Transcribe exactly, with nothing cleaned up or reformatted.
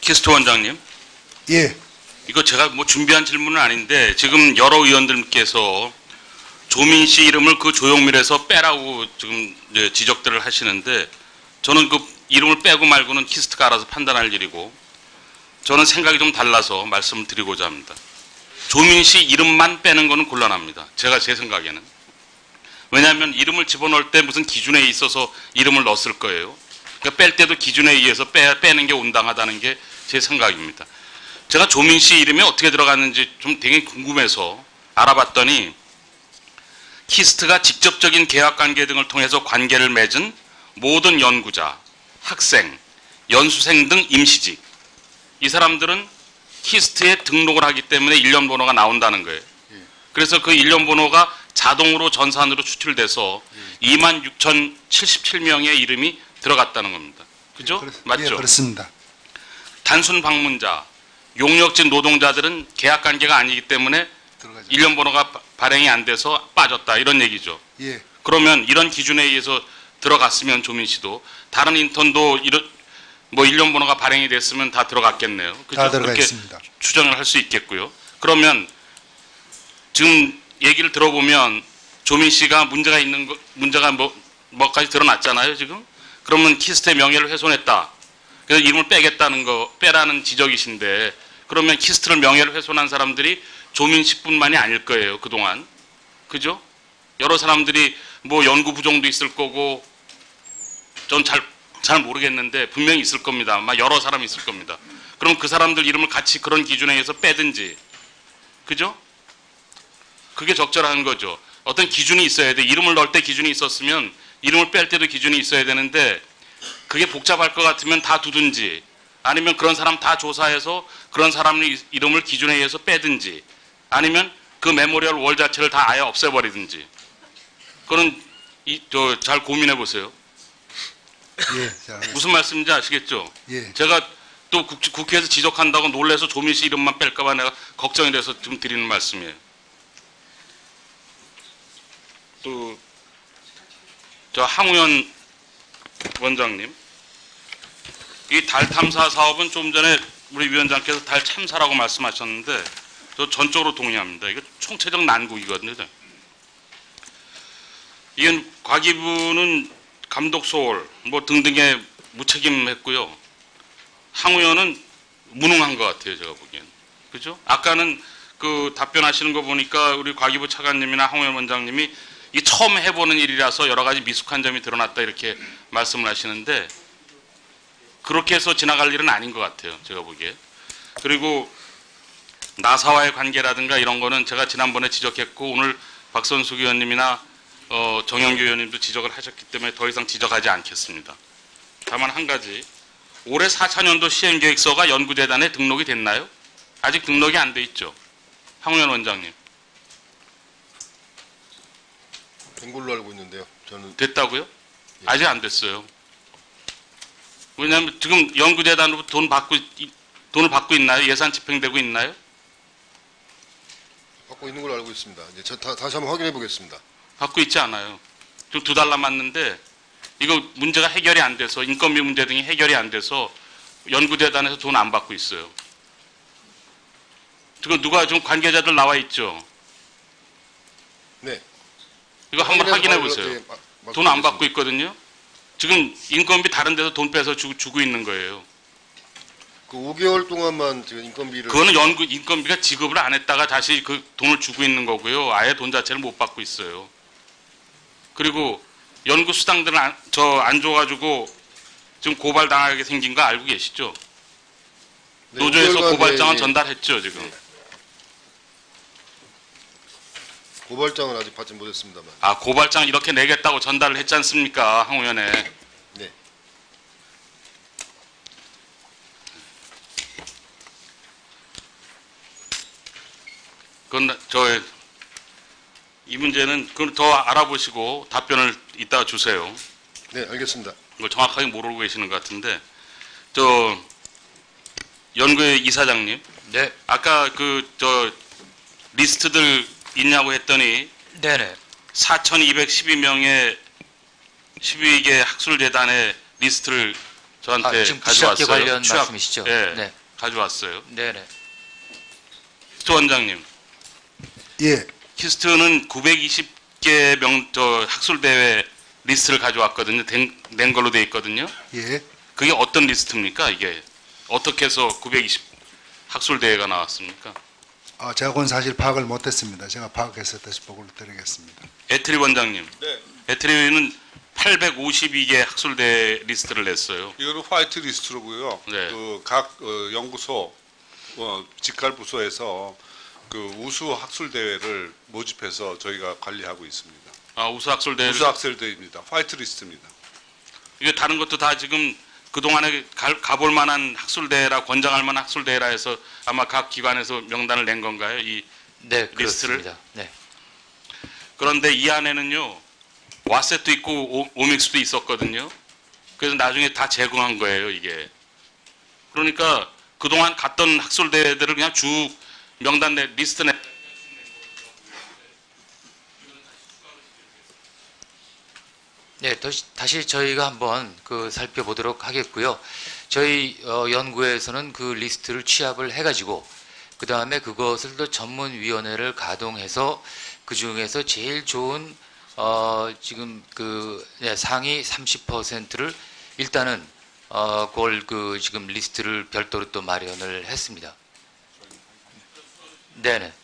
키스트 원장님, 예. 이거 제가 뭐 준비한 질문은 아닌데 지금 여러 의원들께서 조민 씨 이름을 그 조용밀에서 빼라고 지금 이제 지적들을 하시는데 저는 그 이름을 빼고 말고는 키스트가 알아서 판단할 일이고 저는 생각이 좀 달라서 말씀을 드리고자 합니다. 조민 씨 이름만 빼는 거는 곤란합니다. 제가 제 생각에는. 왜냐하면 이름을 집어넣을 때 무슨 기준에 있어서 이름을 넣었을 거예요. 그러니까 뺄 때도 기준에 의해서 빼, 빼는 게 온당하다는 게 제 생각입니다. 제가 조민 씨 이름이 어떻게 들어갔는지 좀 되게 궁금해서 알아봤더니 키스트가 직접적인 계약관계 등을 통해서 관계를 맺은 모든 연구자, 학생, 연수생 등 임시직 이 사람들은 키스트에 등록을 하기 때문에 일련 번호가 나온다는 거예요. 그래서 그 일련 번호가 자동으로 전산으로 추출돼서 이만 육천칠십칠 명의 이름이 들어갔다는 겁니다. 그죠? 예, 그렇, 맞죠? 예, 그렇습니다. 단순 방문자, 용역직 노동자들은 계약관계가 아니기 때문에 들어가죠. 일련 번호가 바- 발행이 안 돼서 빠졌다 이런 얘기죠. 예. 그러면 이런 기준에 의해서 들어갔으면 조민 씨도 다른 인턴도 이런 뭐 일련 번호가 발행이 됐으면 다 들어갔겠네요. 그죠? 다 들어가 그렇게 있습니다. 추정을 할 수 있겠고요. 그러면 지금 얘기를 들어보면 조민 씨가 문제가 있는 거, 문제가 뭐 뭐까지 드러났잖아요, 지금. 그러면 키스트의 명예를 훼손했다. 그래서 이름을 빼겠다는 거, 빼라는 지적이신데 그러면 키스트를 명예를 훼손한 사람들이 조민 씨뿐만이 아닐 거예요, 그동안. 그죠? 여러 사람들이 뭐 연구 부정도 있을 거고 전 잘 잘 모르겠는데 분명히 있을 겁니다. 아마 여러 사람이 있을 겁니다. 그럼 그 사람들 이름을 같이 그런 기준에 의해서 빼든지. 그죠? 그게 적절한 거죠. 어떤 기준이 있어야 돼. 이름을 넣을 때 기준이 있었으면 이름을 뺄 때도 기준이 있어야 되는데 그게 복잡할 것 같으면 다 두든지 아니면 그런 사람 다 조사해서 그런 사람의 이름을 기준에 의해서 빼든지 아니면 그 메모리얼 월 자체를 다 아예 없애버리든지 그거는 이, 저, 잘 고민해 보세요. 예. 자, 무슨 말씀인지 아시겠죠? 예. 제가 또 국, 국회에서 지적한다고 놀래서 조민 씨 이름만 뺄까 봐 내가 걱정이 돼서 좀 드리는 말씀이에요. 또 저 항우연 원장님, 이 달 탐사 사업은 좀 전에 우리 위원장께서 달 참사라고 말씀하셨는데 저 전적으로 동의합니다. 이거 총체적 난국이거든요. 이건 과기부는 감독 소홀 뭐 등등에 무책임했고요. 항우연은 무능한 것 같아요, 제가 보기엔. 그죠? 아까는 그 답변하시는 거 보니까 우리 과기부 차관님이나 항우연 원장님이 이 처음 해보는 일이라서 여러 가지 미숙한 점이 드러났다 이렇게 말씀을 하시는데 그렇게 해서 지나갈 일은 아닌 것 같아요, 제가 보기에. 그리고 나사와의 관계라든가 이런 거는 제가 지난번에 지적했고 오늘 박선숙 의원님이나 어, 정영규 의원님도 지적을 하셨기 때문에 더 이상 지적하지 않겠습니다. 다만 한 가지, 올해 사 차 년도 시행계획서가 연구재단에 등록이 됐나요? 아직 등록이 안 돼 있죠. 항우연 원장님. 된 걸로 알고 있는데요. 저는 됐다고요? 예. 아직 안 됐어요. 왜냐하면 지금 연구재단으로 돈 받고 이- 돈을 받고 있나요? 예산 집행되고 있나요? 받고 있는 걸로 알고 있습니다. 이제 저 다, 다시 한번 확인해 보겠습니다. 받고 있지 않아요. 지금 두 달 남았는데 이거 문제가 해결이 안 돼서 인건비 문제 등이 해결이 안 돼서 연구재단에서 돈 안 받고 있어요. 지금 누가 지금 관계자들 나와 있죠? 네. 이거 한번 확인해 확인해서 보세요. 예, 마- 마- 돈 안 받고 있거든요. 지금 인건비 다른 데서 돈 빼서 주고, 주고 있는 거예요. 그 오 개월 동안만 지금 인건비를 그거는 연구 인건비가 지급을 안 했다가 다시 그 돈을 주고 있는 거고요. 아예 돈 자체를 못 받고 있어요. 그리고 연구 수당들은 저 안 줘가지고 지금 고발 당하게 생긴 거 알고 계시죠? 네, 노조에서 오 개월간, 고발장은 예, 예. 전달했죠 지금. 네. 고발장은 아직 받지 못했습니다만. 아 고발장 이렇게 내겠다고 전달을 했지 않습니까, 항우연에. 네. 그건 저 이 문제는 그걸 더 알아보시고 답변을 이따 주세요. 네, 알겠습니다. 이걸 정확하게 모르고 계시는 것 같은데 저 연구회 이사장님, 네, 아까 그 저 리스트들 있냐고 했더니 네네. 사천이백십이 명의 십이 개 학술재단의 리스트를 저한테 아, 지금 취약계 가져왔어요. 관련 취약- 말씀이시죠? 예, 네. 가져왔어요. 네네. 키스트 원장님, 예, 키스트는 구백이십 개 명 저 학술 대회 리스트를 가져왔거든요. 된, 된 걸로 돼 있거든요. 예. 그게 어떤 리스트입니까? 이게 어떻게 해서 구백이십 학술 대회가 나왔습니까? 아, 제가 그건 사실 파악을 못했습니다. 제가 파악해서 다시 보고를 드리겠습니다. 에트리 원장님, 네, 에트리는 팔백오십이 개 학술 대회 리스트를 냈어요. 이거는 화이트 리스트로고요. 네. 그각 어, 연구소, 어, 직갈 부서에서 그 우수 학술 대회를 모집해서 저희가 관리하고 있습니다. 아, 우수 학술 대회. 우수 학술 대회입니다. 화이트 리스트입니다. 이게 다른 것도 다 지금 그동안에 가, 가볼 만한 학술 대회라 권장할 만한 학술 대회라 해서 아마 각 기관에서 명단을 낸 건가요? 이 네, 리스트를? 그렇습니다. 네. 그런데 이 안에는요, 와셋도 있고 오, 오믹스도 있었거든요. 그래서 나중에 다 제거한 거예요, 이게. 그러니까 그동안 갔던 학술 대회들을 그냥 쭉 명단 내 리스트 내. 네, 다시, 다시 저희가 한번 그 살펴보도록 하겠고요. 저희 어, 연구에서는 그 리스트를 취합을 해가지고 그 다음에 그것을 또 전문위원회를 가동해서 그 중에서 제일 좋은 어, 지금 그 네, 상위 삼십 퍼센트를 일단은 어, 그걸 그 지금 리스트를 별도로 또 마련을 했습니다. 네네.